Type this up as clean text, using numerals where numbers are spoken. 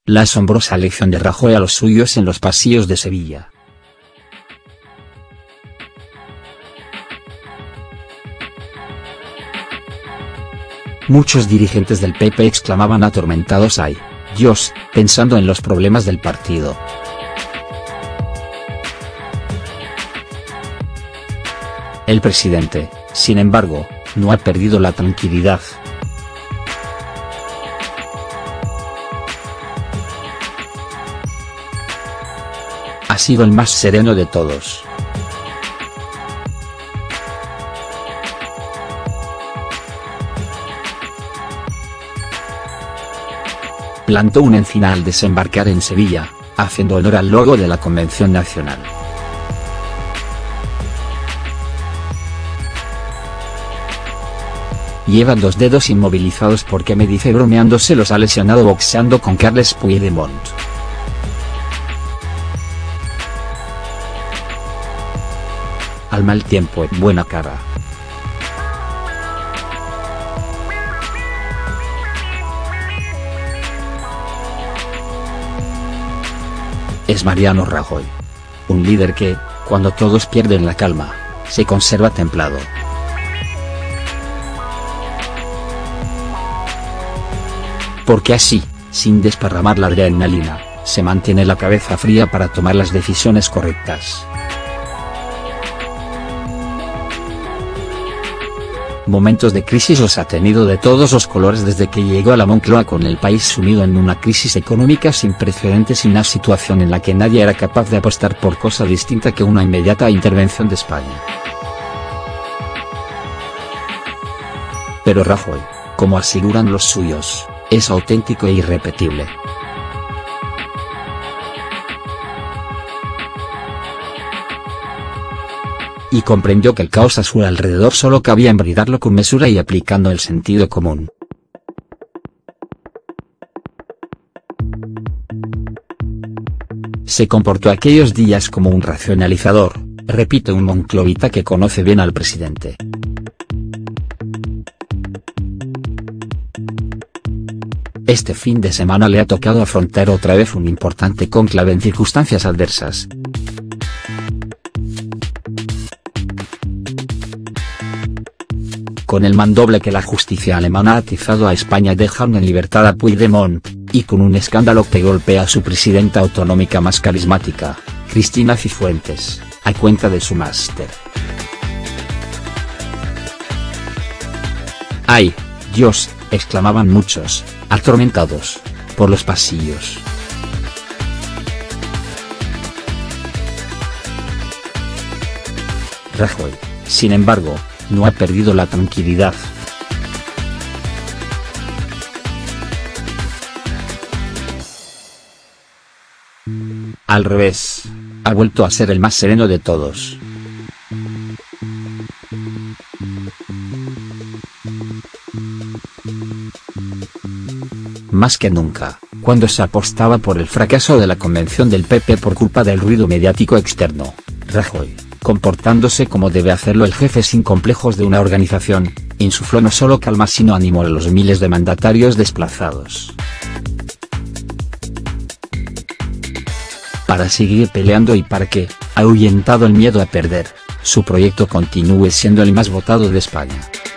La asombrosa elección de Rajoy a los suyos en los pasillos de Sevilla. Muchos dirigentes del PP exclamaban atormentados "¡Ay, Dios!", pensando en los problemas del partido. El presidente, sin embargo, no ha perdido la tranquilidad. Ha sido el más sereno de todos. Plantó un encina al desembarcar en Sevilla, haciendo honor al logo de la Convención Nacional. Lleva 2 dedos inmovilizados porque me dice bromeando se los ha lesionado boxeando con Carles Puigdemont. Al mal tiempo, buena cara. Es Mariano Rajoy. Un líder que, cuando todos pierden la calma, se conserva templado. Porque así, sin desparramar la adrenalina, se mantiene la cabeza fría para tomar las decisiones correctas. Momentos de crisis los ha tenido de todos los colores desde que llegó a la Moncloa, con el país sumido en una crisis económica sin precedentes y una situación en la que nadie era capaz de apostar por cosa distinta que una inmediata intervención de España. Pero Rajoy, como aseguran los suyos, es auténtico e irrepetible. Y comprendió que el caos a su alrededor solo cabía en bridarlo con mesura y aplicando el sentido común. Se comportó aquellos días como un racionalizador, repite un monclovita que conoce bien al presidente. Este fin de semana le ha tocado afrontar otra vez un importante cónclave en circunstancias adversas. Con el mandoble que la justicia alemana ha atizado a España dejando en libertad a Puigdemont, y con un escándalo que golpea a su presidenta autonómica más carismática, Cristina Cifuentes, a cuenta de su máster. ¡Ay, Dios!, exclamaban muchos, atormentados, por los pasillos. Rajoy, sin embargo, no ha perdido la tranquilidad. Al revés, ha vuelto a ser el más sereno de todos. Más que nunca, cuando se apostaba por el fracaso de la convención del PP por culpa del ruido mediático externo, Rajoy, comportándose como debe hacerlo el jefe sin complejos de una organización, insufló no solo calma sino ánimo a los miles de mandatarios desplazados. Para seguir peleando y para que, ahuyentado el miedo a perder, su proyecto continúe siendo el más votado de España.